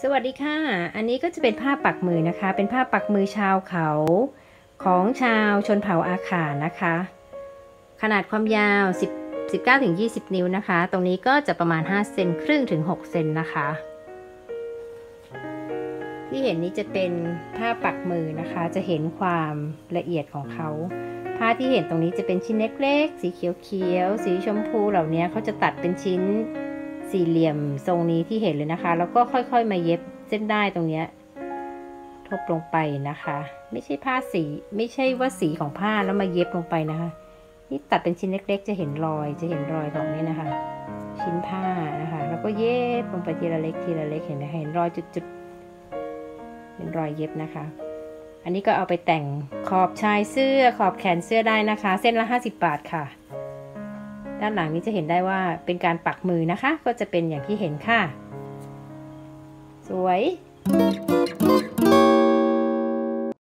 สวัสดีค่ะ อันนี้ก็จะเป็นผ้าปักมือนะคะ เป็นผ้าปักมือชาวเขาของชาวชนเผ่าอาขานะคะ ขนาดความยาว19-20 นิ้วนะคะ ตรงนี้ก็จะประมาณ5เซนครึ่งถึง6เซนนะคะ ที่เห็นนี้จะเป็นผ้าปักมือนะคะ จะเห็นความละเอียดของเขา ผ้าที่เห็นตรงนี้จะเป็นชิ้นเล็กๆสีเขียวๆสีชมพูเหล่านี้เขาจะตัดเป็นชิ้นสี่เหลี่ยมทรงนี้ที่เห็นเลยนะคะแล้วก็ค่อยๆมาเย็บเส้นได้ตรงนี้ทบลงไปนะคะไม่ใช่ผ้าสีไม่ใช่ว่าสีของผ้าแล้วมาเย็บลงไปนะคะนี่ตัดเป็นชิ้นเล็กๆจะเห็นรอยของนี้นะคะชิ้นผ้านะคะแล้วก็เย็บลงไปทีละเล็กเห็นไหมเห็นรอยจุดๆเป็นรอยเย็บนะคะอันนี้ก็เอาไปแต่งขอบชายเสื้อขอบแขนเสื้อได้นะคะเส้นละ50 บาทค่ะด้านหลังนี้จะเห็นได้ว่าเป็นการปักมือนะคะก็จะเป็นอย่างที่เห็นค่ะสวย